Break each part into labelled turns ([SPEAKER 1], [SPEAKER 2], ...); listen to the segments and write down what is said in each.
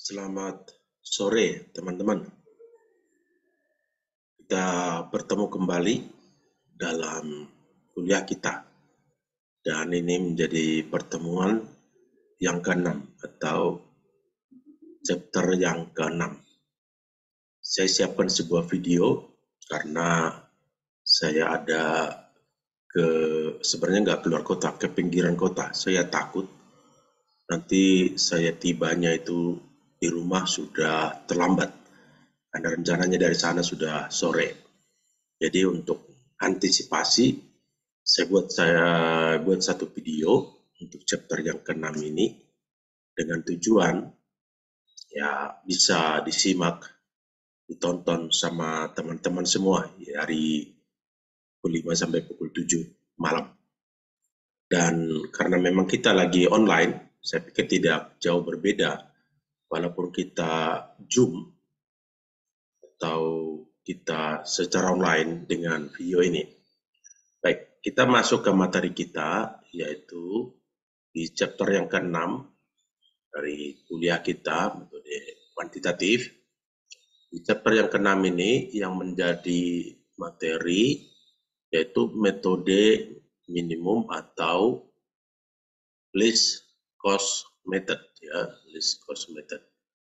[SPEAKER 1] Selamat sore, teman-teman. Kita bertemu kembali dalam kuliah kita. Dan ini menjadi pertemuan yang ke-6 atau chapter yang ke-6. Saya siapkan sebuah video karena saya ada sebenarnya nggak keluar kota, ke pinggiran kota. Saya takut nanti saya tibanya itu di rumah sudah terlambat. Karena rencananya dari sana sudah sore. Jadi untuk antisipasi, saya buat satu video untuk chapter yang ke-6 ini dengan tujuan ya bisa disimak, ditonton sama teman-teman semua dari pukul 5 sampai pukul 7 malam. Dan karena memang kita lagi online, saya pikir tidak jauh berbeda walaupun kita Zoom atau kita secara online dengan video ini. Baik, kita masuk ke materi kita, yaitu di chapter yang ke-6 dari kuliah kita, metode kuantitatif. Di chapter yang ke-6 ini yang menjadi materi yaitu metode minimum atau least cost method, ya, least cost method.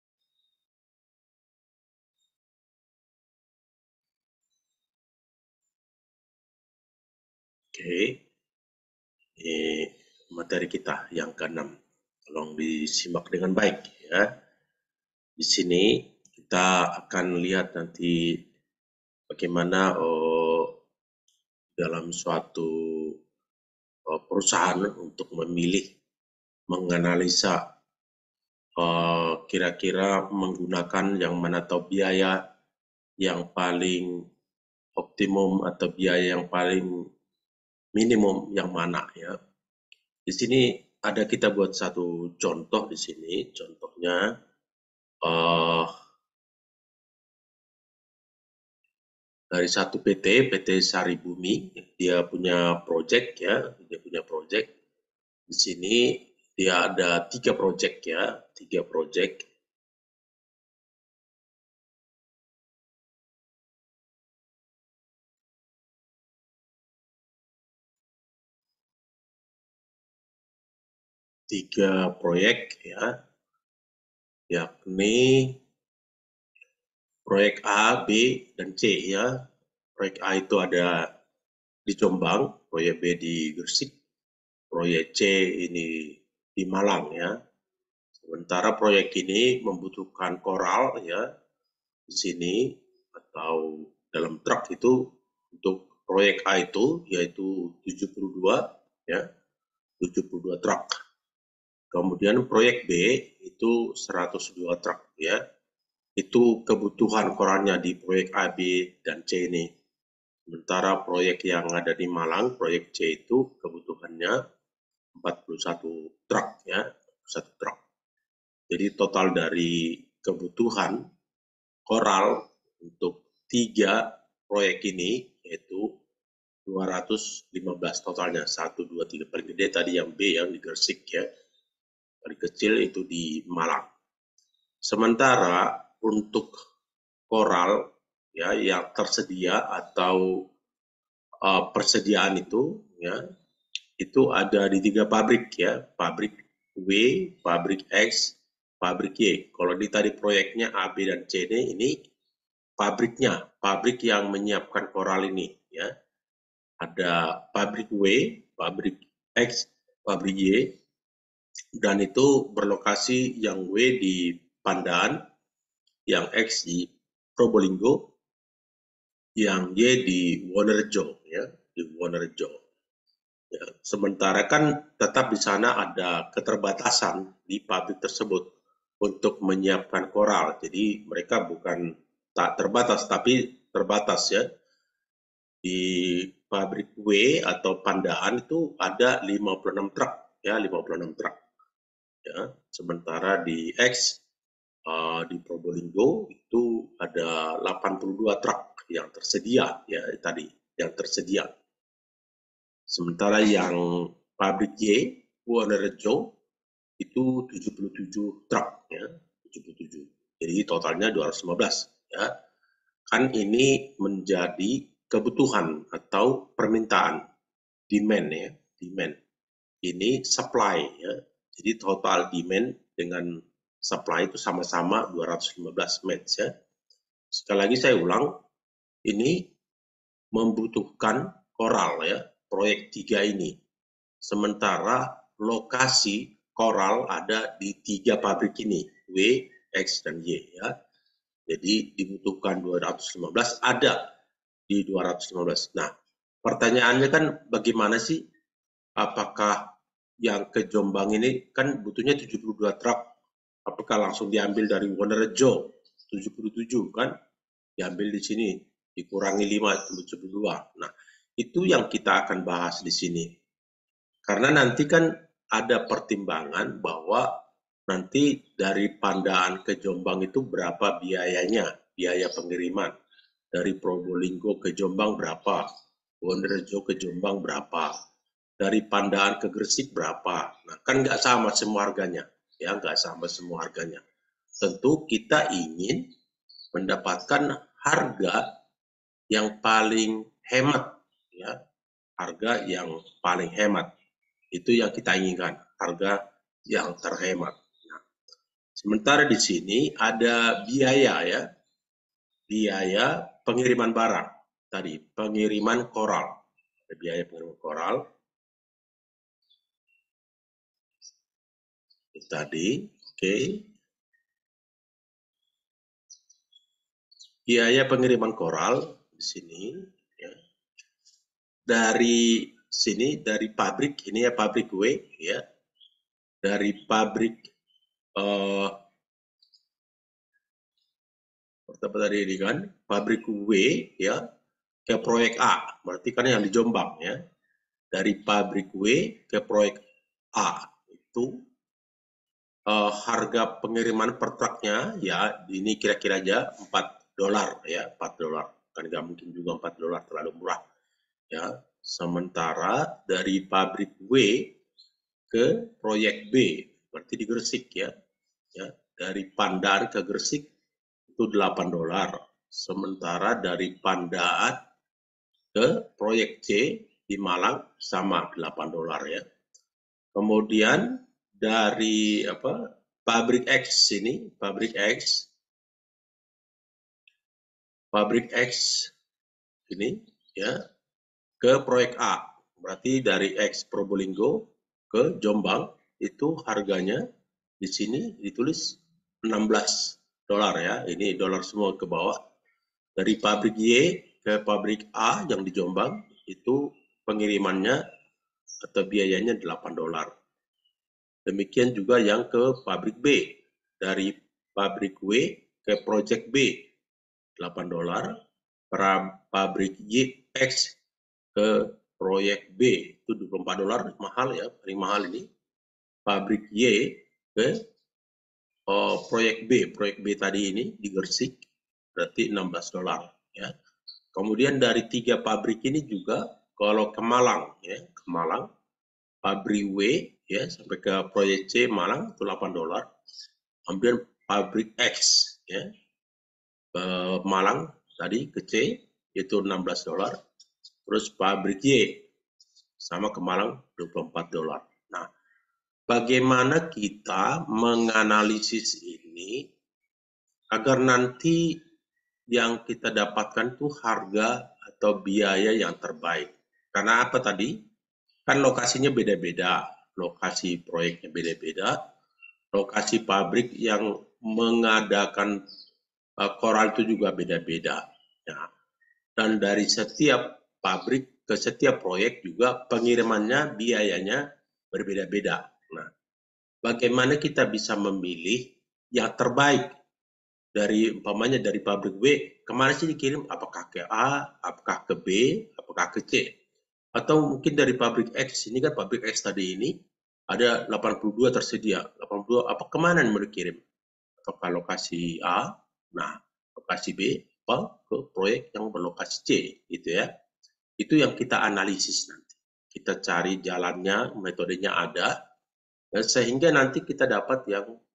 [SPEAKER 1] Oke, ini materi kita yang ke-6. Tolong disimak dengan baik, ya. Di sini kita akan lihat nanti bagaimana dalam suatu perusahaan untuk memilih, menganalisa kira-kira menggunakan yang mana atau biaya yang paling optimum atau biaya yang paling minimum yang mana, ya. Di sini ada kita buat satu contoh di sini, contohnya dari satu PT Sari Bumi, dia punya project, ya, dia punya project. Di sini dia ada 3 project, ya, 3 project. Tiga proyek, ya, yakni proyek A, B, dan C, ya. Proyek A itu ada di Jombang, proyek B di Gresik, proyek C ini di Malang, ya. Sementara proyek ini membutuhkan koral, ya, di sini atau dalam truk itu untuk proyek A itu yaitu 72, ya, 72 truk. Kemudian proyek B itu 102 truk, ya. Itu kebutuhan koralnya di proyek A, B, dan C ini. Sementara proyek yang ada di Malang, proyek C itu kebutuhannya 41 truk, ya, 1 truk. Jadi total dari kebutuhan koral untuk 3 proyek ini yaitu 215 totalnya, 1, 2, 3. Paling gede tadi yang B yang di Gresik, ya. Paling kecil itu di Malang. Sementara untuk koral, ya, yang tersedia atau persediaan itu, ya, itu ada di 3 pabrik, ya, pabrik W, pabrik X, pabrik Y. Kalau di tadi proyeknya A, B, dan C ini pabriknya, pabrik yang menyiapkan koral ini, ya. Ada pabrik W, pabrik X, pabrik Y, dan itu berlokasi yang W di Pandaan, yang X di Probolinggo, yang Y di Wonorejo, ya, di Wonorejo. Ya, sementara kan tetap di sana ada keterbatasan di pabrik tersebut untuk menyiapkan koral. Jadi mereka bukan tak terbatas, tapi terbatas, ya. Di pabrik W atau Pandaan itu ada 56 truk, ya, 56 truk. Ya, sementara di X di Probolinggo itu ada 82 truk yang tersedia, ya, tadi yang tersedia. Sementara yang pabrik Y Wonorejo itu 77 truk, ya, 77. Jadi totalnya 215 ya. Kan ini menjadi kebutuhan atau permintaan, demand ya, demand. Ini supply ya. Jadi total demand dengan supply itu sama-sama 215 match ya. Sekali lagi saya ulang, ini membutuhkan koral ya, proyek 3 ini. Sementara lokasi koral ada di 3 pabrik ini, W, X, dan Y ya. Jadi dibutuhkan 215, ada di 215. Nah, pertanyaannya kan bagaimana sih, apakah yang ke Jombang ini kan butuhnya 72 truk, apakah langsung diambil dari Wonorejo 77 kan, diambil di sini, dikurangi 5, 72. Nah, itu yang kita akan bahas di sini. Karena nanti kan ada pertimbangan bahwa nanti dari Pandaan ke Jombang itu berapa biayanya, biaya pengiriman. Dari Probolinggo ke Jombang berapa, Wonorejo ke Jombang berapa, dari Pandaan ke Gresik berapa. Nah, kan nggak sama semua harganya, ya nggak sama semua harganya. Tentu kita ingin mendapatkan harga yang paling hemat, ya, harga yang paling hemat. Itu yang kita inginkan, harga yang terhemat. Nah, sementara di sini ada biaya ya, biaya pengiriman barang tadi, pengiriman koral. Ada biaya pengiriman koral tadi, oke. Biaya pengiriman koral di sini ya. Dari sini, dari pabrik ini ya, pabrik W ya, dari pabrik apa tadi ini kan, pabrik W ya ke proyek A, berarti kan yang di Jombang ya. Dari pabrik W ke proyek A itu harga pengiriman per truknya ya ini kira-kira aja $4 ya, $4. Kan nggak mungkin juga $4 terlalu murah ya. Sementara dari pabrik W ke proyek B berarti di Gresik ya. Ya, dari Pandaan ke Gresik itu $8. Sementara dari Pandaan ke proyek C di Malang sama $8 ya. Kemudian dari pabrik X ini, pabrik X ini ya ke proyek A. Berarti dari X Probolinggo ke Jombang itu harganya di sini ditulis $16 ya. Ini dolar semua ke bawah. Dari pabrik Y ke pabrik A yang di Jombang itu pengirimannya atau biayanya $8. Demikian juga yang ke pabrik B. Dari pabrik W ke project B, $8. Pabrik Y, X ke proyek B, itu $24, mahal ya, paling mahal ini. Pabrik Y ke proyek B tadi ini di Gresik, berarti $16. Ya. Kemudian dari 3 pabrik ini juga, kalau ke Malang, ya, ke Malang, pabrik W ya sampai ke proyek C Malang itu $8. Kemudian pabrik X ya Malang tadi ke C itu $16. Terus pabrik Y sama ke Malang $24. Nah, bagaimana kita menganalisis ini agar nanti yang kita dapatkan itu harga atau biaya yang terbaik. Karena apa tadi? Kan lokasinya beda-beda, lokasi proyeknya beda-beda, lokasi pabrik yang mengadakan koral itu juga beda-beda. Ya. Dan dari setiap pabrik ke setiap proyek juga pengirimannya, biayanya berbeda-beda. Nah, bagaimana kita bisa memilih yang terbaik dari umpamanya dari pabrik B, kemana sih dikirim? Apakah ke A, apakah ke B, apakah ke C? Atau mungkin dari pabrik X, ini kan pabrik X tadi ini, ada 82 tersedia. 82, apa kemana yang mau dikirim? Apakah lokasi A, nah lokasi B, apa ke proyek yang berlokasi C, gitu ya. Itu yang kita analisis nanti. Kita cari jalannya, metodenya ada, sehingga nanti kita dapat yang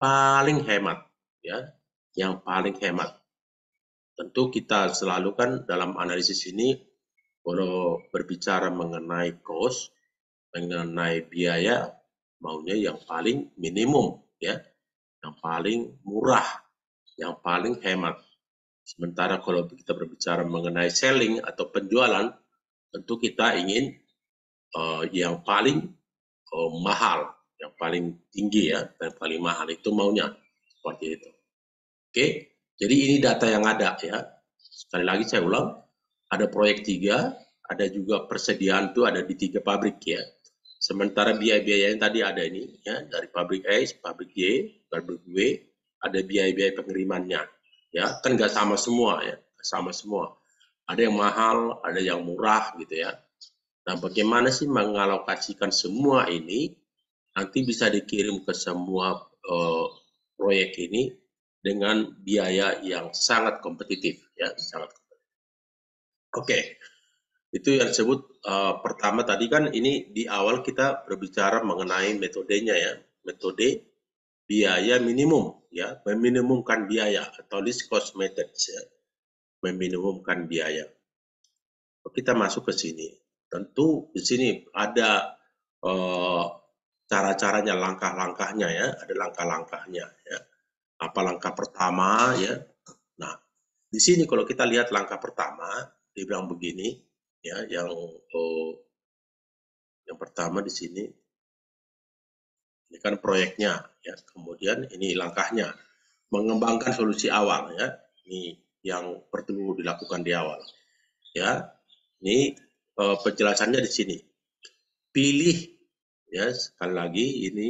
[SPEAKER 1] paling hemat, ya, yang paling hemat. Tentu kita selalu kan dalam analisis ini, kalau berbicara mengenai cost, mengenai biaya, maunya yang paling minimum, ya, yang paling murah, yang paling hemat. Sementara kalau kita berbicara mengenai selling atau penjualan, tentu kita ingin yang paling mahal, yang paling tinggi ya, yang paling mahal itu maunya seperti itu. Oke, jadi ini data yang ada ya. Sekali lagi saya ulang, ada proyek 3, ada juga persediaan itu ada di 3 pabrik ya. Sementara biaya-biaya yang tadi ada ini ya, dari pabrik X, pabrik Y, pabrik W, ada biaya-biaya pengirimannya. Ya, kan nggak sama semua ya, sama semua. Ada yang mahal, ada yang murah gitu ya. Nah, bagaimana sih mengalokasikan semua ini nanti bisa dikirim ke semua proyek ini dengan biaya yang sangat kompetitif ya, sangat kompetitif. Oke. Itu yang disebut pertama tadi kan ini di awal kita berbicara mengenai metodenya ya, metode biaya minimum ya, meminimumkan biaya atau least cost methods ya, meminimumkan biaya. Kita masuk ke sini, tentu di sini ada cara-caranya, langkah-langkahnya ya, ada langkah-langkahnya ya. Apa langkah pertama ya? Nah, di sini kalau kita lihat langkah pertama, dibilang begini ya, yang pertama di sini, ini kan proyeknya, ya. Kemudian ini langkahnya, mengembangkan solusi awal, ya. Ini yang perlu dilakukan di awal, ya. Ini penjelasannya di sini. Pilih, ya. Sekali lagi ini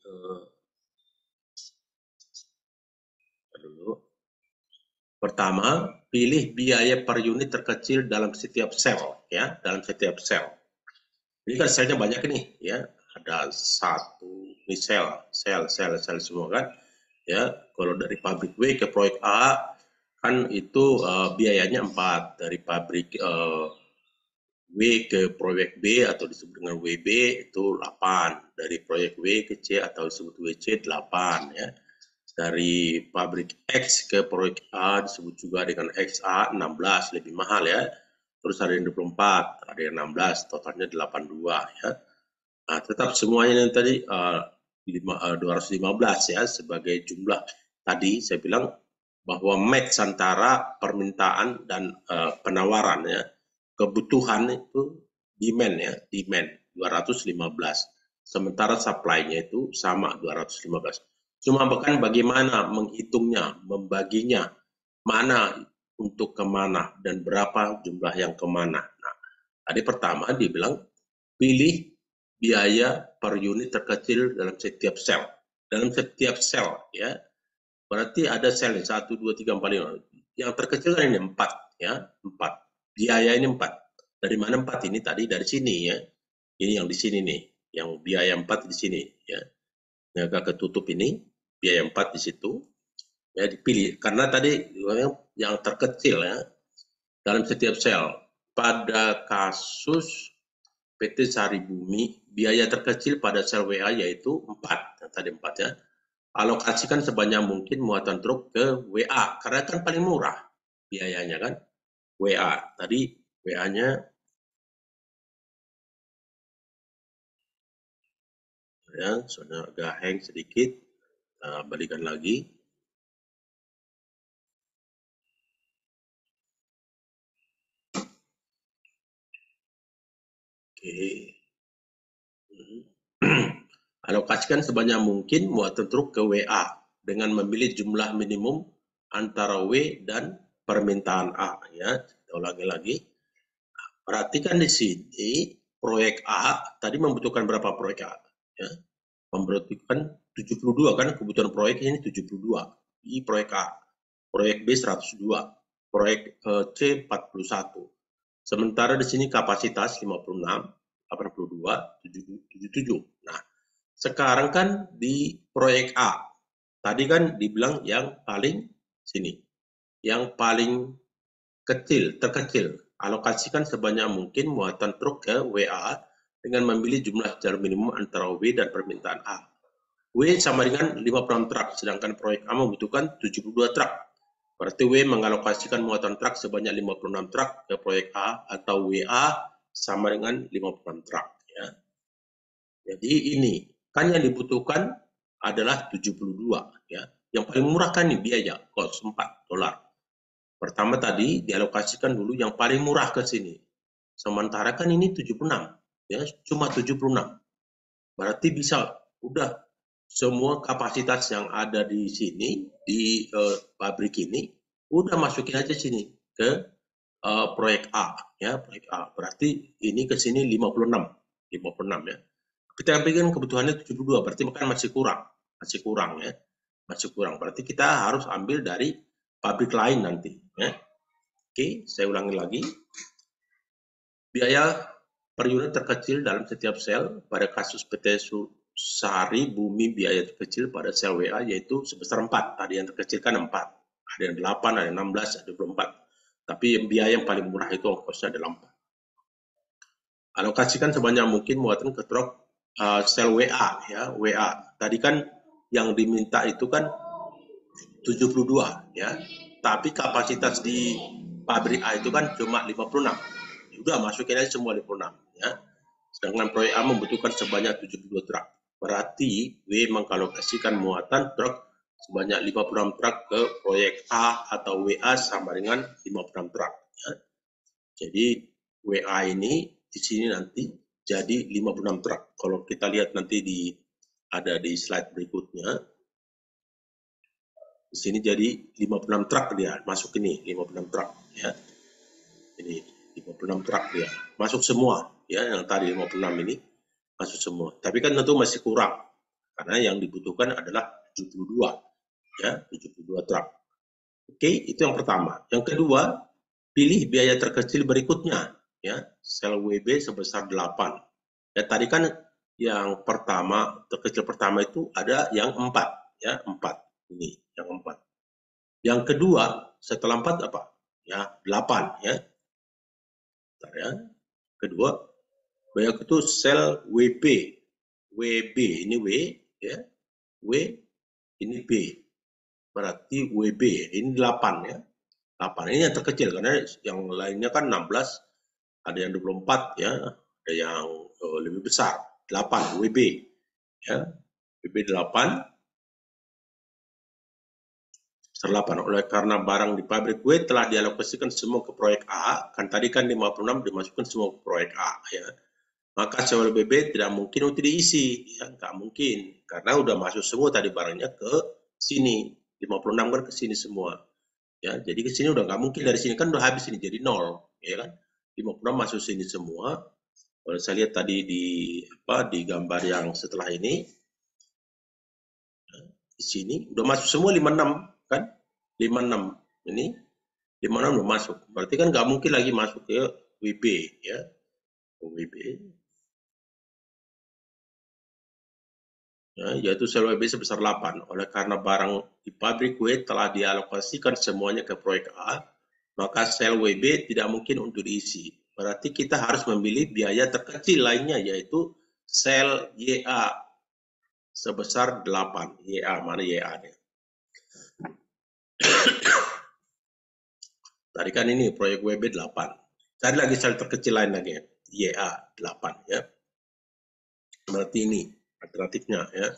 [SPEAKER 1] dulu. Pertama, pilih biaya per unit terkecil dalam setiap sel, ya, dalam setiap sel. Ini kan selnya banyak nih, ya. Ada satu, ini sel semua kan. Ya, kalau dari pabrik W ke proyek A kan itu biayanya 4, dari pabrik W ke proyek B atau disebut dengan WB itu 8, dari proyek W ke C atau disebut WC 8 ya. Dari pabrik X ke proyek A disebut juga dengan XA 16, lebih mahal ya. Terus ada yang 24, ada yang 16, totalnya 82 ya. Nah, tetap semuanya yang tadi 215 ya sebagai jumlah. Tadi saya bilang bahwa match antara permintaan dan penawaran ya. Kebutuhan itu demand ya, demand 215. Sementara supply-nya itu sama 215. Cuma bukan bagaimana menghitungnya, membaginya, mana untuk kemana dan berapa jumlah yang kemana. Nah, tadi pertama dibilang pilih biaya per unit terkecil dalam setiap sel. Dalam setiap sel, ya. Berarti ada sel 1, 2, 3, 4, 5. Yang terkecil kan ini 4, ya. 4. Biaya ini 4. Dari mana 4 ini? Tadi dari sini, ya. Ini yang di sini nih. Yang biaya 4 di sini, ya. Yang agak ketutup ini, biaya 4 di situ. Ya, dipilih. Karena tadi yang terkecil, ya. Dalam setiap sel. Pada kasus PT Sari Bumi, biaya terkecil pada sel WA yaitu 4, tadi 4 ya. Alokasikan sebanyak mungkin muatan truk ke WA, karena kan paling murah biayanya kan. WA, tadi WA-nya ya, sudah agak hang sedikit, balikan lagi. Oke. Alokasikan sebanyak mungkin muatan truk ke WA dengan memilih jumlah minimum antara W dan permintaan A ya. Kita ulangi lagi. Perhatikan di sini proyek A tadi membutuhkan berapa proyek A ya. Membutuhkan 72 kan, kebutuhan proyek ini 72. Di proyek A. Proyek B 102, proyek C 41. Sementara di sini kapasitas 56, 82, 77. Nah, sekarang kan di proyek A, tadi kan dibilang yang paling sini, yang paling kecil, terkecil. Alokasikan sebanyak mungkin muatan truk ke WA dengan memilih jumlah jalur minimum antara W dan permintaan A. W sama dengan 56 truk, sedangkan proyek A membutuhkan 72 truk. Berarti W mengalokasikan muatan truk sebanyak 56 truk ke proyek A, atau WA sama dengan 56 truk. Ya. Jadi ini, kan yang dibutuhkan adalah 72. Ya. Yang paling murah kan ini biaya, kos $4. Pertama tadi dialokasikan dulu yang paling murah ke sini. Sementara kan ini 76, ya, cuma 76. Berarti bisa udah semua kapasitas yang ada di sini di pabrik ini udah masukin aja sini ke proyek A, ya, proyek A. Berarti ini ke sini 56 ya. Kita bikin kebutuhannya 72, berarti kan masih kurang ya. Masih kurang. Berarti kita harus ambil dari pabrik lain nanti, ya. Oke, saya ulangi lagi. Biaya per unit terkecil dalam setiap sel pada kasus PT Sehari Bumi biaya terkecil pada sel WA yaitu sebesar 4. Tadi yang terkecil kan 4. Ada yang 8, ada yang 16, ada 24. Tapi biaya yang paling murah itu ongkosnya adalah 4. Alokasikan sebanyak mungkin muatan ke truk sel WA, ya, WA. Tadi kan yang diminta itu kan 72, ya. Tapi kapasitas di pabrik A itu kan cuma 56. Udah masukin aja semua 56, ya. Sedangkan proyek A membutuhkan sebanyak 72 truk. Berarti W mengalokasikan muatan truk sebanyak 56 truk ke proyek A atau WA sama dengan 56 truk, ya. Jadi WA ini di sini nanti jadi 56 truk. Kalau kita lihat nanti ada di slide berikutnya, di sini jadi 56 truk dia masuk ini, 56 truk, ya. Ini 56 truk dia masuk semua, ya, yang tadi 56 ini masuk semua. Tapi kan tentu masih kurang karena yang dibutuhkan adalah 72, ya, 72 truk. Oke, itu yang pertama. Yang kedua, pilih biaya terkecil berikutnya, ya. Sel WB sebesar 8. Ya, tadi kan yang pertama, terkecil pertama itu ada yang 4, ya, 4. Ini yang 4. Yang kedua, setelah 4 apa? Ya, 8, ya. Bentar, ya. Kedua, banyak itu sel WB. WB ini W, ya. W ini B. Berarti WB ini 8, ya. 8 ini yang terkecil karena yang lainnya kan 16, ada yang 24, ya. Ada yang lebih besar, 8 WB, ya. WB 8 8. Oleh karena barang di pabrik W telah dialokasikan semua ke proyek A, kan tadi kan 56 dimasukkan semua ke proyek A, ya. Maka sel BB tidak mungkin untuk diisi, ya, nggak mungkin, karena udah masuk semua tadi barangnya ke sini, 56 kan ke sini semua, ya. Jadi ke sini udah nggak mungkin, dari sini kan udah habis ini jadi 0, ya kan. 56 masuk sini semua. Kalau saya lihat tadi di gambar yang setelah ini, di sini udah masuk semua 56 kan, 56 ini 56 udah masuk, berarti kan nggak mungkin lagi masuk ke WB, ya, ke WB, ya, yaitu sel WB sebesar 8. Oleh karena barang di pabrik W telah dialokasikan semuanya ke proyek A, maka sel WB tidak mungkin untuk diisi. Berarti kita harus memilih biaya terkecil lainnya, yaitu sel YA sebesar 8. YA, mana YA-nya? Tadi kan ini proyek WB 8. Cari lagi sel terkecil lain lagi, YA 8, ya. Berarti ini alternatifnya, ya.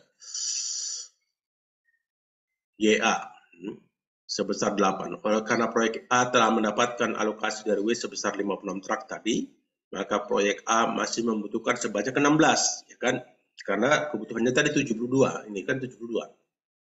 [SPEAKER 1] YA sebesar 8. Oleh karena proyek A telah mendapatkan alokasi dari W sebesar 56 truk tadi, maka proyek A masih membutuhkan sebanyak 16, ya kan? Karena kebutuhannya tadi 72, ini kan 72.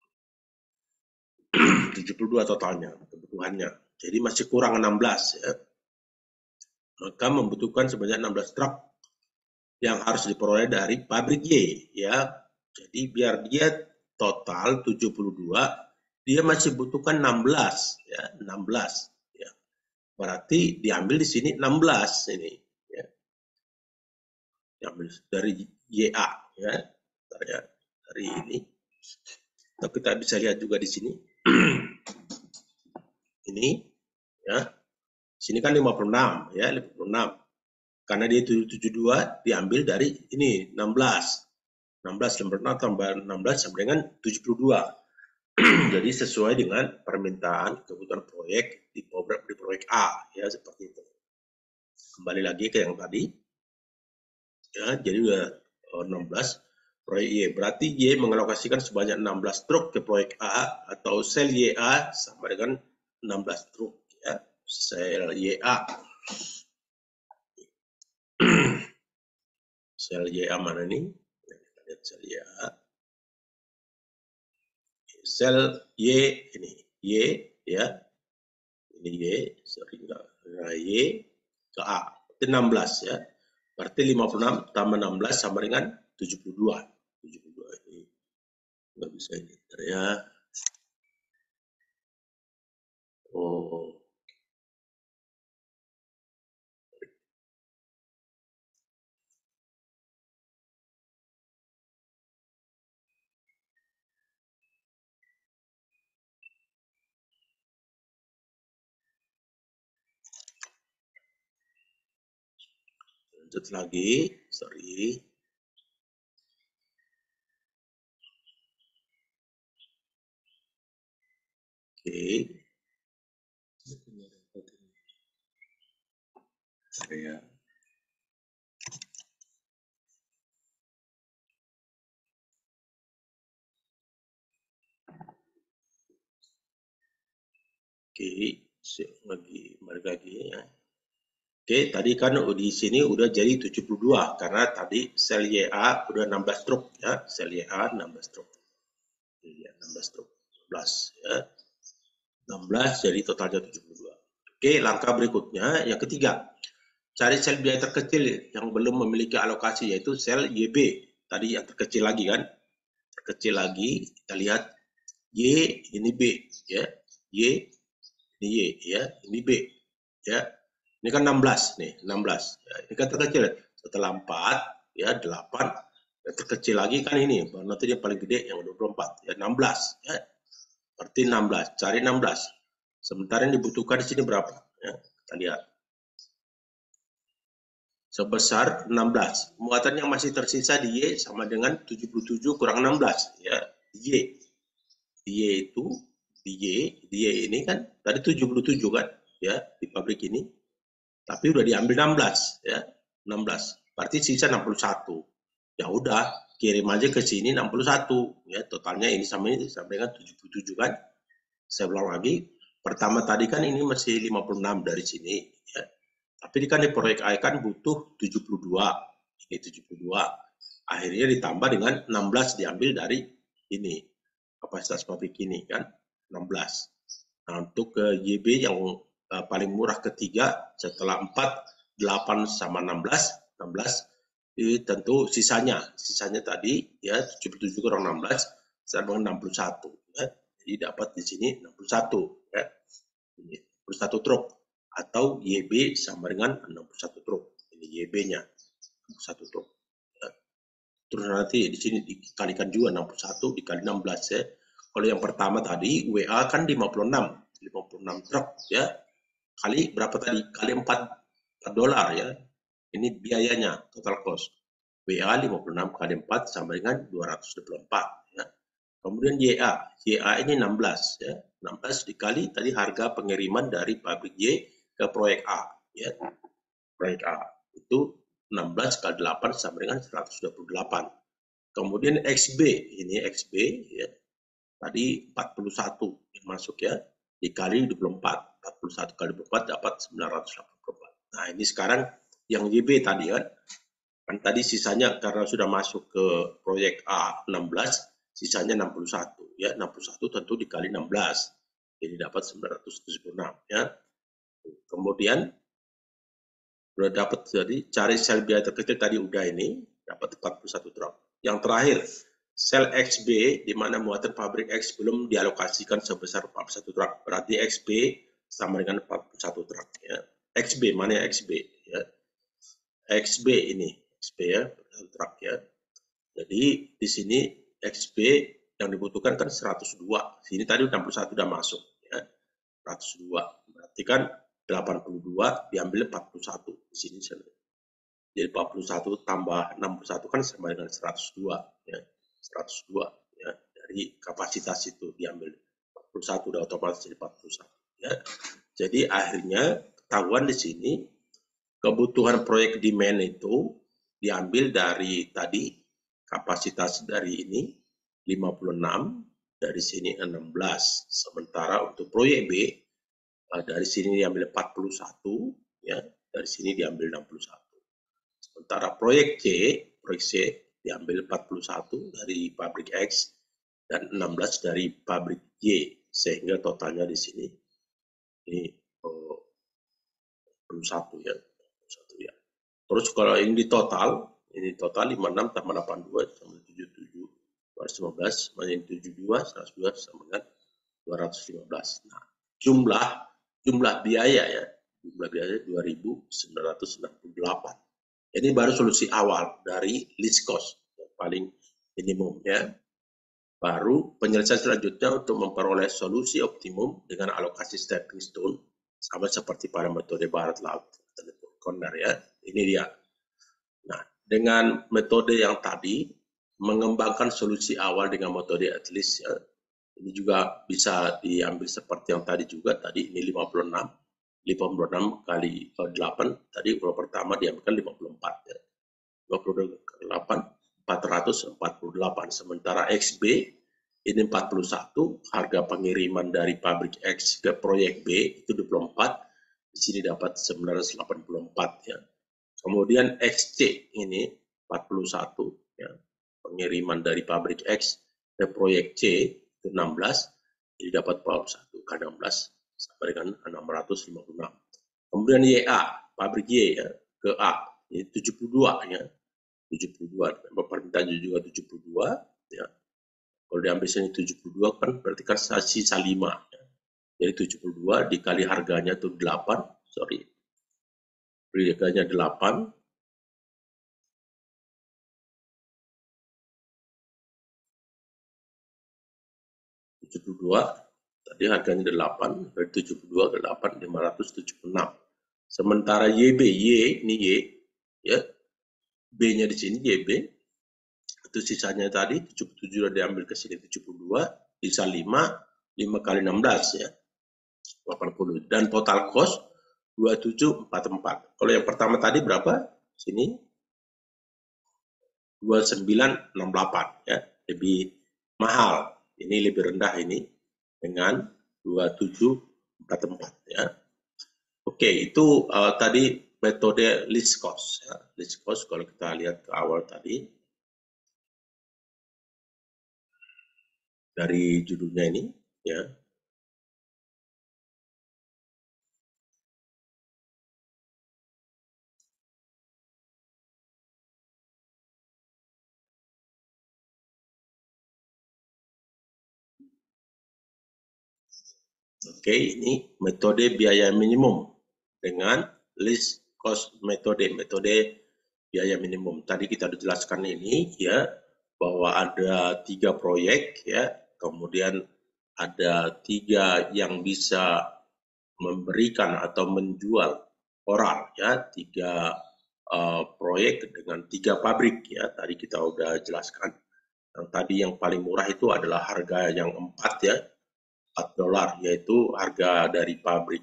[SPEAKER 1] 72 totalnya kebutuhannya. Jadi masih kurang 16, ya. Maka membutuhkan sebanyak 16 truk yang harus diperoleh dari pabrik Y, ya. Jadi biar dia total 72, dia masih butuhkan 16, ya, 16, ya. Berarti diambil di sini 16 ini, ya. Diambil dari YA, ya. Dari ini. Nah, kita bisa lihat juga di sini. Ini, ya. Sini kan 56, ya, 56. Karena dia 72 diambil dari ini 16. 16 tambah 16 sama dengan 72. Jadi sesuai dengan permintaan kebutuhan proyek di proyek A, ya seperti itu. Kembali lagi ke yang tadi, ya jadi udah 16 proyek Y. Berarti Y mengalokasikan sebanyak 16 truk ke proyek A atau sel YA sama dengan 16 truk, ya sel YA. Sel YA mana nih? Kita lihat sel YA. Sel Y ini Y, ya ini Y, sorry enggak, Y ke A, itu 16 ya. Berarti 56 tambah 16 sama dengan 72. 72 ini nggak bisa ini ya. Oh, lanjut lagi, sorry. Oke. Ya. Oke, lagi balik lagi ya. Oke, tadi kan di sini udah jadi 72 karena tadi sel YA udah 16 truk ya, sel YA 16 truk. Iya, 16 truk. 16 ya. 16 jadi totalnya 72. Oke, langkah berikutnya yang ketiga. Cari sel biaya terkecil yang belum memiliki alokasi yaitu sel YB. Tadi yang terkecil lagi kan? Terkecil lagi, kita lihat Y ini B ya. Y ini Y ya, ini B ya. Ini kan 16 nih, 16. Ya, ini kan terkecil. Setelah 4 ya 8 yang terkecil lagi kan ini, nanti dia paling gede yang 24 ya 16 ya. Berarti 16, cari 16. Sementara yang dibutuhkan di sini berapa? Ya, kita lihat. Sebesar 16. Muatan yang masih tersisa di Y sama dengan 77 kurang 16 ya. Y. Y itu di Y ini kan tadi 77 kan ya di pabrik ini. Tapi udah diambil 16 ya. 16. Berarti sisa 61. Ya udah, kirim aja ke sini 61 ya. Totalnya ini sampai dengan 77 kan. Saya ulang lagi, pertama tadi kan ini masih 56 dari sini ya. Tapi kan di proyek A kan butuh 72. Ini 72. Akhirnya ditambah dengan 16 diambil dari ini. Kapasitas pabrik ini kan 16. Nah, untuk ke YB yang paling murah ketiga setelah 4, 8 sama 16, 16 tentu sisanya tadi ya 77 kurang 16 sama dengan 61 ya. Jadi dapat di sini 61 ya. 61 truk atau YB sama dengan 61 truk. Ini YB-nya 61 truk. Ya. Terus nanti di sini dikalikan juga 61 dikali 16 ya. Kalau yang pertama tadi WA kan 56 truk ya. Kali berapa tadi? Kali 4 dolar ya. Ini biayanya total cost. WA 56 kali 4 sama dengan 224 ya. Kemudian YA ini 16 ya. 16 dikali tadi harga pengiriman dari pabrik Y ke proyek A ya. Proyek A itu 16 kali 8 sama dengan 128. Kemudian XB ini XB ya. Tadi 41 yang masuk ya. Dikali 24. 41 kali 24 dapat 984. Nah, ini sekarang yang YB tadi kan. Kan tadi sisanya karena sudah masuk ke proyek A 16, sisanya 61 ya. 61 tentu dikali 16. Jadi dapat 976 ya. Kemudian sudah dapat jadi cari sel biaya terkecil tadi udah ini dapat 41 truk. Yang terakhir sel XB di mana muatan pabrik X belum dialokasikan sebesar 41 truk. Berarti XB sama dengan 41 truk ya. XB mana ya XB ya. XB ini XB ya, truk ya. Jadi di sini XB yang dibutuhkan kan 102. Sini tadi 61 sudah masuk ya. 102. Berarti kan 82 diambil 41 di sini. Jadi 41 tambah 61 kan sama dengan 102 ya. 102 ya, dari kapasitas itu diambil 41 udah otomatis jadi 41 ya. Jadi akhirnya ketahuan di sini kebutuhan proyek demand itu diambil dari tadi kapasitas dari ini 56, dari sini 16. Sementara untuk proyek B dari sini diambil 41 ya, dari sini diambil 61. Sementara proyek C diambil 41 dari pabrik X dan 16 dari pabrik Y, sehingga totalnya di sini ini 61 ya. 61 ya. Terus kalau ini total 56 tambah 82 sama 77, 215, menjadi 72, 102 sama dengan 215. Nah, jumlah biaya ya, jumlah biaya 2.968. Ini baru solusi awal dari least cost yang paling minimum ya. Baru penyelesaian selanjutnya untuk memperoleh solusi optimum dengan alokasi stepping stone sama seperti pada metode barat laut corner ya. Ini dia. Nah, dengan metode yang tadi mengembangkan solusi awal dengan metode at least ya. Ini juga bisa diambil seperti yang tadi juga, tadi ini 56 kali 8, tadi kalau pertama diambilkan 54 ya. 58, 448, sementara XB ini 41, harga pengiriman dari pabrik X ke proyek B itu 24, di sini dapat 984 ya. Kemudian XC ini 41 ya, pengiriman dari pabrik X ke proyek C itu 16, jadi dapat 41 kali 16 sampai dengan 656. Kemudian YA, pabrik Y ya, ke A, ini 72 ya, 72, permintaan juga 72 ya. Kalau diambil sini 72 kan berarti kan sisa 5 ya. Jadi 72 dikali harganya itu 8, sorry. Harganya 8. Tadi harganya 8, dari 72 ke 8, 576. Sementara YB, ini Y, ya, B-nya di sini YB, itu sisanya tadi 77 sudah diambil ke sini 72, sisa 5 kali 16 ya, 80. Dan total cost 2744. Kalau yang pertama tadi berapa? Sini 2968 ya, lebih mahal. Ini lebih rendah ini dengan 2744 ya. Oke, itu tadi metode least cost ya. Least cost kalau kita lihat ke awal tadi dari judulnya ini ya. Oke, ini metode biaya minimum dengan least cost metode biaya minimum. Tadi kita sudah jelaskan ini ya, bahwa ada 3 proyek ya, kemudian ada 3 yang bisa memberikan atau menjual oral ya, 3 proyek dengan 3 pabrik ya. Tadi kita sudah jelaskan. Yang tadi yang paling murah itu adalah harga yang 4 ya, $4, yaitu harga dari pabrik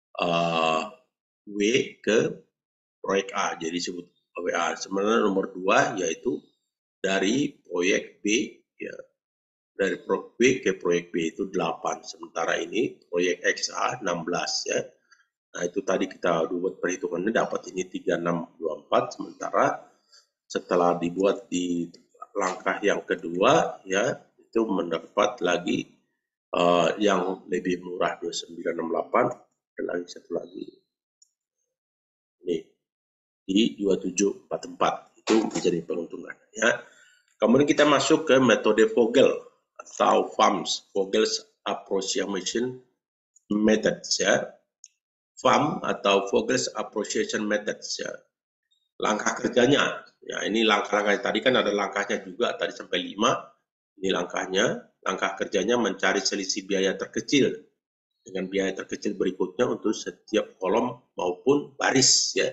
[SPEAKER 1] W ke proyek A, jadi disebut WA. Sebenarnya nomor 2 yaitu dari proyek B ya, dari proyek B ke proyek B itu 8, sementara ini proyek XA 16 ya. Nah itu tadi kita buat perhitungannya dapat ini 3624, sementara setelah dibuat di langkah yang kedua ya, itu mendapat lagi yang lebih murah 2968, dan lagi satu lagi ini di 2744, itu menjadi peruntungan ya. Kemudian kita masuk ke metode Vogel atau Vogel's Approximation Methods ya. FAM atau Vogel's Approximation Methods ya. Langkah kerjanya ya, ini langkah-langkah tadi kan ada langkahnya juga, tadi sampai 5. Ini langkahnya, langkah kerjanya mencari selisih biaya terkecil dengan biaya terkecil berikutnya untuk setiap kolom maupun baris ya.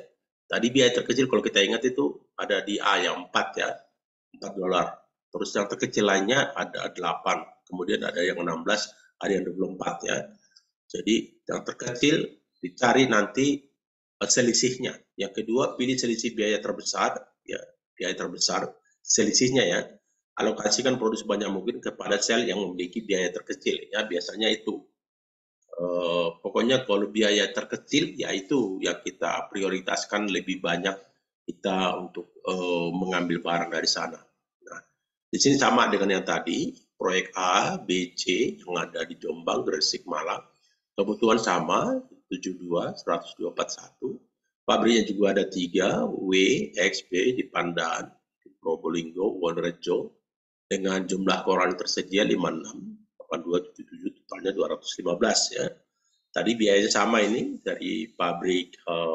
[SPEAKER 1] Tadi biaya terkecil kalau kita ingat itu ada di A yang 4 ya, $4. Terus yang terkecil lainnya ada 8, kemudian ada yang 16, ada yang 24 ya. Jadi yang terkecil dicari nanti selisihnya. Yang kedua, pilih selisih biaya terbesar, ya, biaya terbesar, selisihnya ya. Alokasikan produk sebanyak mungkin kepada sel yang memiliki biaya terkecil, ya, biasanya itu. Pokoknya kalau biaya terkecil, yaitu yang kita prioritaskan lebih banyak kita untuk mengambil barang dari sana. Nah, di sini sama dengan yang tadi, proyek A, B, C yang ada di Jombang, Gresik, Malang. Kebutuhan sama, 72, 100, 241. Pabriknya juga ada 3, W, X, B di Pandan, di Probolinggo, Wonorejo, dengan jumlah koran tersedia 56, 82, 77, totalnya 215 ya. Tadi biayanya sama ini dari pabrik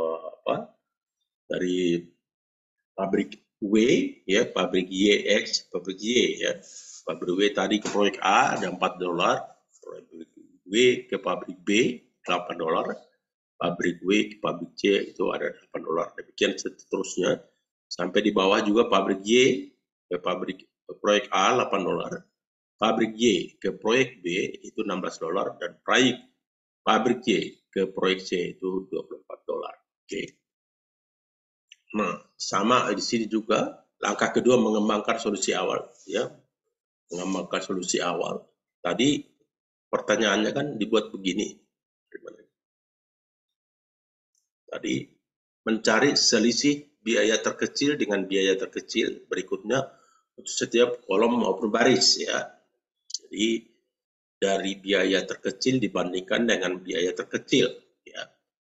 [SPEAKER 1] dari pabrik W ya, pabrik YX, pabrik Y ya. Pabrik W tadi ke proyek A ada $4, pabrik W ke pabrik B $8, pabrik W ke pabrik C itu ada $8. Demikian seterusnya sampai di bawah juga pabrik Y ke pabrik proyek A $8, pabrik Y ke proyek B itu $16 dan pabrik Y ke proyek C itu $24. Oke. Nah, sama di sini juga langkah kedua mengembangkan solusi awal ya. Mengembangkan solusi awal. Tadi pertanyaannya kan dibuat begini. Tadi mencari selisih biaya terkecil dengan biaya terkecil berikutnya untuk setiap kolom maupun baris ya. Jadi dari biaya terkecil dibandingkan dengan biaya terkecil ya.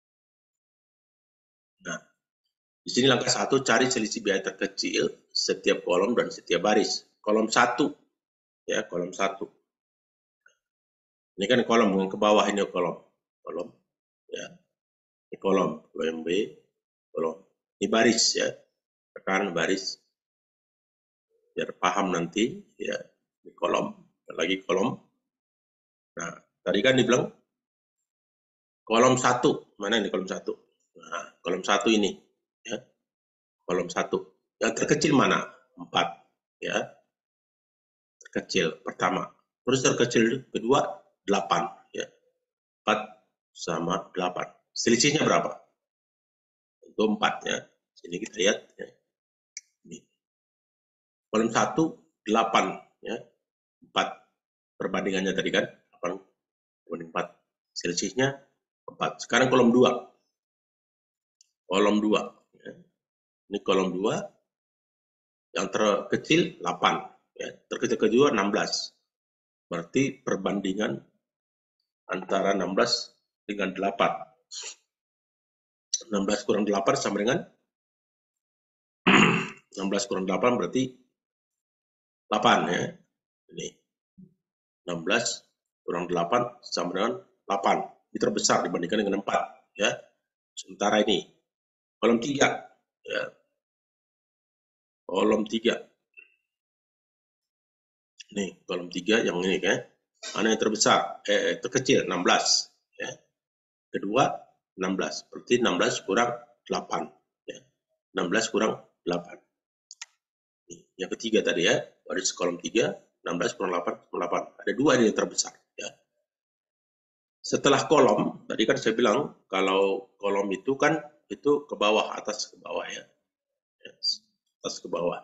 [SPEAKER 1] Nah, di sini langkah 1 cari selisih biaya terkecil setiap kolom dan setiap baris. Kolom 1 ya, kolom 1. Ini kan kolom yang ke bawah ini kolom ya. Ini kolom B, kolom. Ini baris ya. Tekan baris biar paham nanti ya. Ini kolom, lagi kolom. Nah, tadi kan dibilang kolom 1. Mana ini kolom 1? Nah, kolom 1 ini ya. Kolom 1. Yang terkecil mana? 4 ya. Terkecil pertama. Terus terkecil kedua 8 ya. 4 sama 8. Selisihnya berapa? Itu 4 ya. Sini kita lihat ya. Ini. Kolom 1 8 ya. 4 perbandingannya tadi kan 8 banding 4. Selisihnya 4. Sekarang kolom 2. Kolom 2 ya. Ini kolom 2 yang terkecil 8 ya. Terkecil kedua 16. Berarti perbandingan antara 16 dengan 8. 16 kurang 8 sama dengan 16 kurang 8 berarti 8 ya. Ini 16 kurang 8 sama dengan 8. Ini terbesar dibandingkan dengan 4 ya. Sementara ini kolom 3 ya. Kolom 3. Nih, kolom 3 yang ini kan. Mana yang terbesar? Terkecil 16 ya. Kedua 16. Berarti 16 kurang 8 ya. 16 kurang 8. Nih, yang ketiga tadi ya, baris kolom 3, 16 kurang 8 kurang 8. Ada 2 ini yang terbesar ya. Setelah kolom, tadi kan saya bilang kalau kolom itu kan itu ke bawah, atas ke bawah ya. Atas ke bawah.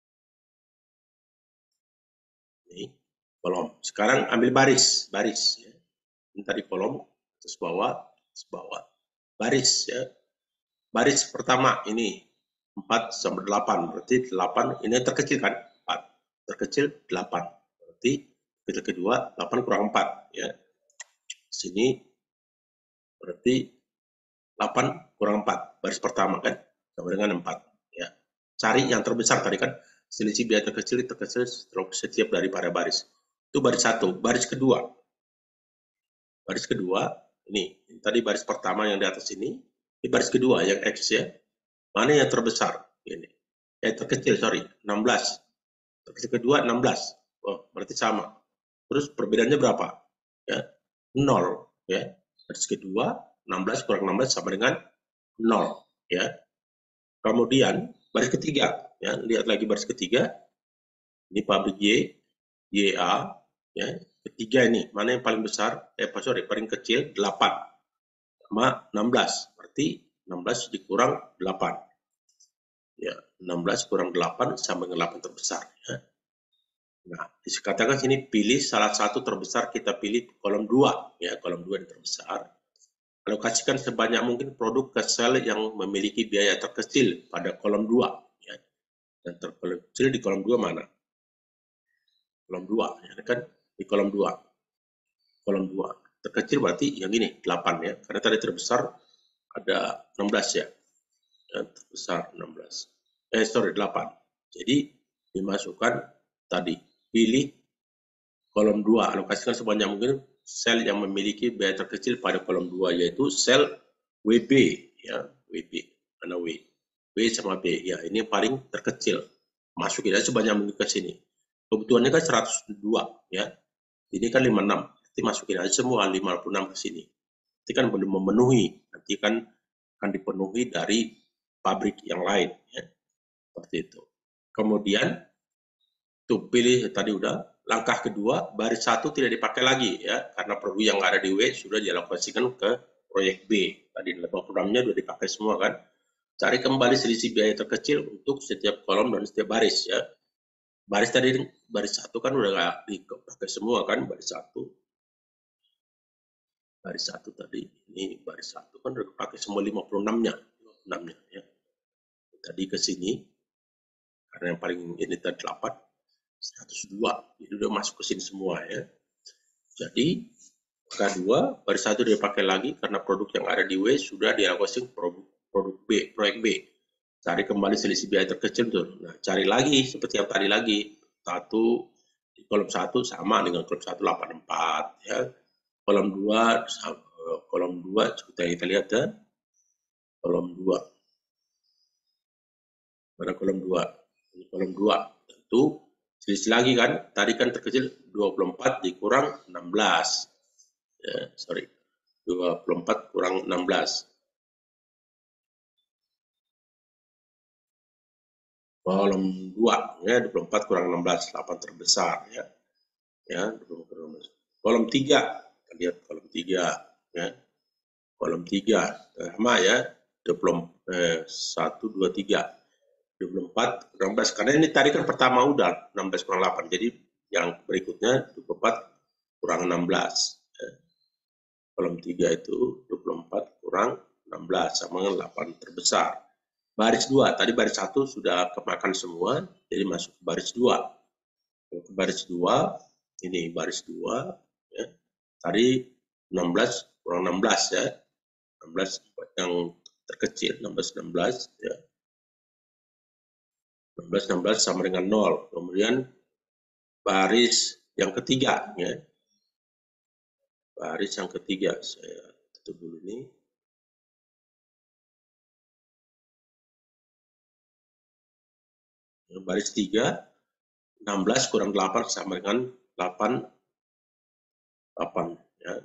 [SPEAKER 1] Ini kolom. Sekarang ambil baris ya. Ini tadi kolom, atas bawah, baris ya. Baris pertama ini 4 sampai 8, berarti 8 ini terkecil kan? 4. Terkecil 8. Berarti kecil kedua 8 kurang 4 ya. Sini berarti 8 kurang 4, baris pertama kan? Sama dengan 4 ya. Cari yang terbesar tadi kan, selisih biaya terkecil setiap daripada baris. Itu baris 1. Baris kedua. Baris kedua, ini tadi baris pertama yang di atas ini baris kedua yang X ya. Mana yang terbesar? Ini. Terkecil, 16. Terkecil kedua 16. Oh, berarti sama. Terus perbedaannya berapa? Ya, 0 ya. Baris kedua 16 kurang 16 sama dengan 0 ya. Kemudian baris ketiga, ya, lihat lagi baris ketiga. Ini pabrik YA, ya. Ketiga ini, mana yang paling besar? Paling kecil 8 sama 16. Berarti 16 dikurang 8. Ya, 16 kurang 8 sama dengan 8 terbesar, ya. Nah, dikatakan sini pilih salah satu terbesar, kita pilih kolom 2, ya, kolom 2 yang terbesar. Alokasikan sebanyak mungkin produk ke sel yang memiliki biaya terkecil pada kolom 2, ya. Dan terkecil di kolom 2 mana? Kolom 2, ya kan? Di kolom 2. Kolom 2. Terkecil berarti yang ini, 8, ya. Karena tadi terbesar ada 16, ya. Dan terbesar 16. 8. Jadi dimasukkan tadi, pilih kolom 2, alokasikan sebanyak mungkin sel yang memiliki biaya terkecil pada kolom 2, yaitu sel WB, ya, WB. Mana W? W sama B, ya, ini yang paling terkecil. Masukin aja sebanyak mungkin ke sini. Kebutuhannya kan 102, ya. Ini kan 56. Nanti masukin aja semua 56 ke sini. Nanti kan belum memenuhi. Nanti kan akan dipenuhi dari pabrik yang lain, ya. Seperti itu. Kemudian tuh pilih tadi udah. Langkah kedua, baris 1 tidak dipakai lagi, ya, karena produk yang ada di W sudah dialokasikan ke proyek B. Tadi programnya sudah dipakai semua kan. Cari kembali selisih biaya terkecil untuk setiap kolom dan setiap baris, ya. Baris tadi, baris 1 kan udah nggak dipakai semua kan, baris 1. Baris 1 tadi, ini baris 1 kan udah dipakai semua 56-nya, 56-nya, ya. Tadi ke sini, karena yang paling ini tadi 8, 102, jadi udah masuk ke sini semua, ya. Jadi kedua, baris 1 dipakai lagi karena produk yang ada di W sudah dialokasikan produk B, proyek B. Cari kembali selisih biaya terkecil tuh. Nah, cari lagi seperti yang tadi lagi. 1 di kolom 1 sama dengan kolom 1 84, ya. Kolom 2 kita lihat ya. Kolom 2. Mana kolom 2? Ini kolom 2. Tentu selisih lagi kan, tadi kan terkecil 24 dikurang 16. Ya, 24 kurang 16. Kolom 2, ya, 24 kurang 16, 8 terbesar, ya. Ya, 24 kurang 16. Kolom 3, kita lihat kolom 3, ya. Kolom 3, sama ya, 1, 2, 3. 24 kurang 16, karena ini tadi kan pertama udah 16 kurang 8, jadi yang berikutnya 24 kurang 16, ya. Kolom 3 itu 24 kurang 16 sama dengan 8 terbesar. Baris 2, tadi baris 1 sudah kemakan semua, jadi masuk ke baris 2. Ke baris 2, ini baris 2, ya. Tadi 16 kurang 16, ya. 16 yang terkecil, 16 ya. 16 sama dengan 0. Kemudian baris yang ketiga, ya. Baris yang ketiga, saya tutup dulu ini. Baris 3, 16 kurang 8 sama dengan 8, ya.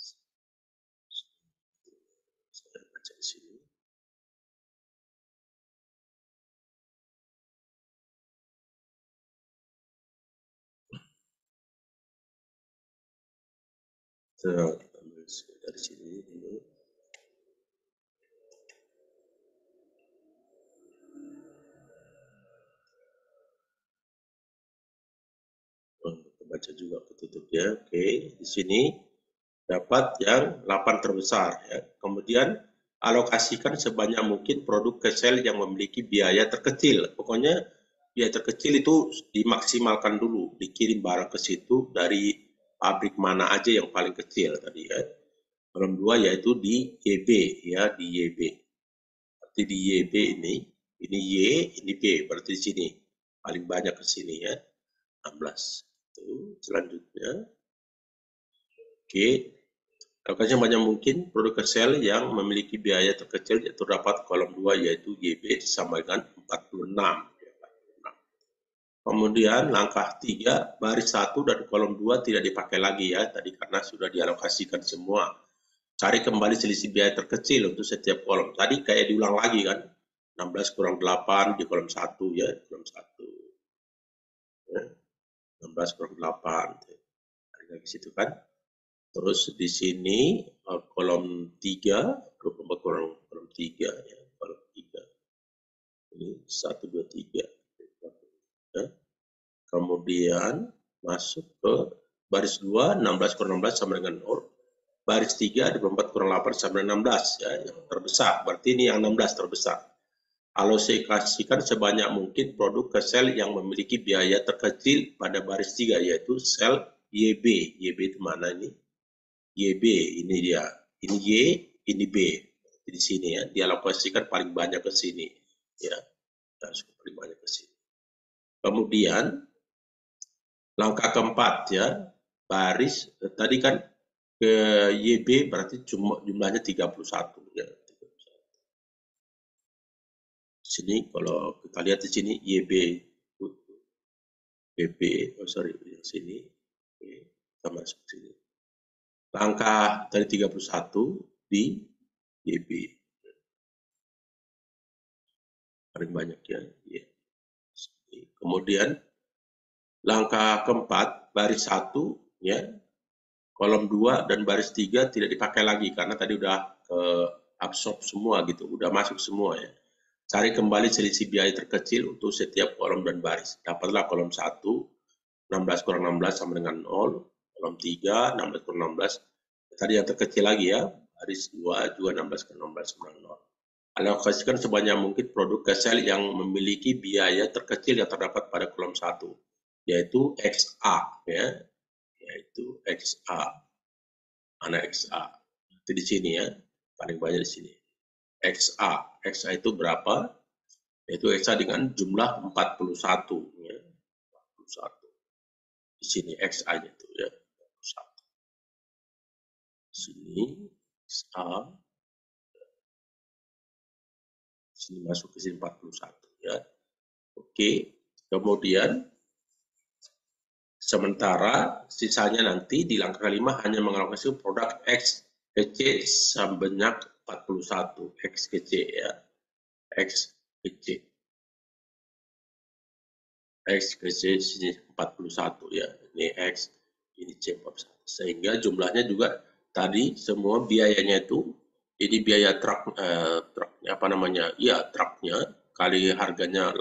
[SPEAKER 1] Saya baca di sini. Dari sini dulu. Baca juga ketutup ya. Oke, di sini dapat yang 8 terbesar, ya. Kemudian alokasikan sebanyak mungkin produk ke sel yang memiliki biaya terkecil. Pokoknya biaya terkecil itu dimaksimalkan dulu, dikirim barang ke situ dari pabrik mana aja yang paling kecil tadi, ya. Kolom 2 yaitu di YB, ya, di YB. Berarti di YB ini Y, ini B, berarti di sini paling banyak ke sini, ya. 16. Itu selanjutnya. Oke. Alokasikan banyak mungkin produk ke sel yang memiliki biaya terkecil yaitu terdapat kolom 2 yaitu YB sama dengan 46. Kemudian langkah 3, baris 1 dan kolom 2 tidak dipakai lagi, ya, tadi karena sudah dialokasikan semua. Cari kembali selisih biaya terkecil untuk setiap kolom. Tadi kayak diulang lagi kan. 16 kurang 8 di kolom 1 ya, kolom 1. Ya, 16 kurang 8. Ada di situ kan. Terus di sini kolom 3, 24 kurang kolom 3 ya, kolom 3. Ini 1, 2, 3. Ya. Kemudian masuk ke baris 2, 16 kurang 16 sama dengan 0. Baris 3, 24 kurang 8 sama dengan 16 ya, yang terbesar. Berarti ini yang 16 terbesar. Alokasikan sebanyak mungkin produk ke sel yang memiliki biaya terkecil pada baris 3, yaitu sel YB. YB itu mana ini? YB, ini dia. Ini Y, ini B. Di sini ya, dialokasikan paling banyak ke sini. Ya, paling banyak ke sini. Kemudian, langkah keempat ya, baris, tadi kan ke YB berarti jumlahnya 31 ya. Sini kalau kita lihat di sini YB BP, oh sorry, yang sini, kita masuk sini. Langkah dari 31 di YB. Paling banyak ya. Kemudian langkah keempat, baris 1 ya, kolom 2 dan baris 3 tidak dipakai lagi karena tadi udah absorb semua gitu, udah masuk semua ya. Cari kembali selisih biaya terkecil untuk setiap kolom dan baris. Dapatlah kolom 1, 16 kurang 16 sama dengan 0. Kolom 3, 16 kurang 16. Tadi yang terkecil lagi ya, baris 2 juga 16 kurang 16 sama dengan 0. Alokasikan sebanyak mungkin produk ke sel yang memiliki biaya terkecil yang terdapat pada kolom 1, yaitu XA ya, yaitu XA. Mana XA? Itu di sini ya, paling banyak di sini. XA. XA itu berapa? Yaitu XA dengan jumlah 41 ya. 41. Di sini XA itu ya. 41. Di sini XA. Di sini masuk ke sini 41 ya. Oke. Kemudian sementara sisanya nanti di langkah kelima hanya mengalokasi produk X ke C sebanyak 41. X ke C ya. X ke C. X ke C sini 41 ya. Ini X, ini C 41. Sehingga jumlahnya juga tadi semua biayanya itu, ini biaya truknya apa namanya? Iya, truknya kali harganya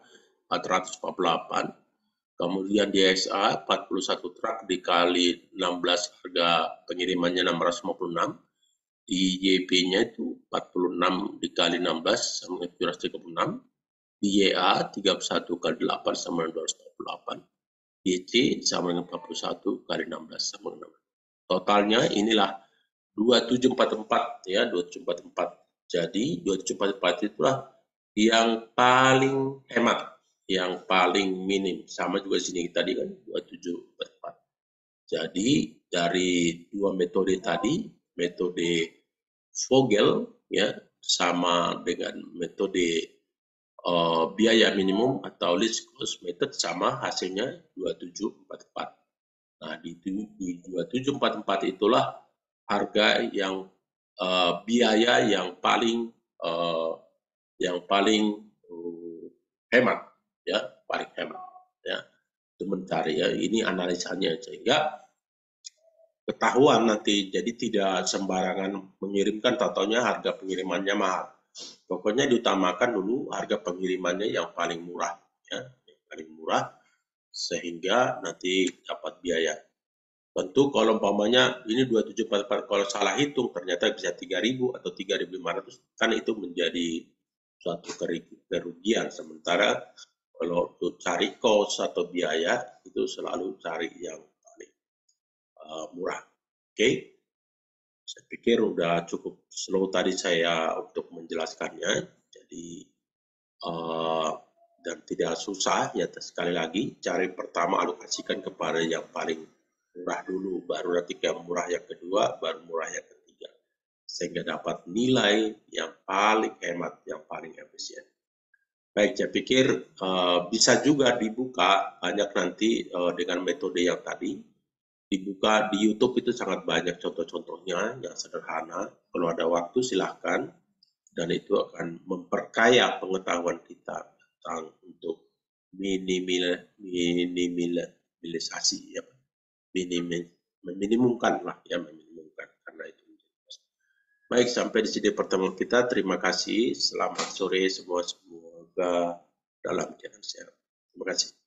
[SPEAKER 1] 448. Kemudian di XA 41 truk dikali 16 harga pengirimannya 656. Di YP-nya itu 46 dikali 16 sama 736. Di YA 31 kali 8 sama dengan 248. YC sama dengan 41 kali 16 sama dengan 6. Totalnya inilah 2744 ya, 2744. Jadi 2744 itulah yang paling hemat, yang paling minim. Sama juga sini tadi kan 2744. Jadi dari dua metode tadi, metode Vogel ya sama dengan metode biaya minimum atau least cost method sama hasilnya 2744. Nah, di 2744 itulah harga yang biaya yang paling hemat ya, paling hemat ya. Itu mencari ya, ini analisanya sehingga ketahuan nanti, jadi tidak sembarangan mengirimkan, totalnya harga pengirimannya mahal. Pokoknya diutamakan dulu harga pengirimannya yang paling murah ya, yang paling murah sehingga nanti dapat biaya. Tentu kalau umpamanya ini 2744 kalau salah hitung ternyata bisa 3.000 atau 3.500 kan itu menjadi suatu kerugian. Sementara kalau untuk cari cost atau biaya itu selalu cari yang paling murah. Oke. Saya pikir udah cukup slow tadi saya untuk menjelaskannya. Jadi dan tidak susah ya, sekali lagi cari pertama alokasikan kepada yang paling murah dulu, baru nanti yang murah yang kedua, baru murah yang ketiga, sehingga dapat nilai yang paling hemat, yang paling efisien. Baik, saya pikir bisa juga dibuka banyak nanti dengan metode yang tadi. Dibuka di YouTube itu sangat banyak contoh-contohnya yang sederhana. Kalau ada waktu silahkan dan itu akan memperkaya pengetahuan kita tentang untuk minimalisasi ya, meminimumkan lah ya, meminimumkan karena itu. Baik, sampai di sini pertemuan kita. Terima kasih. Selamat sore semua, semoga dalam keadaan sehat. Terima kasih.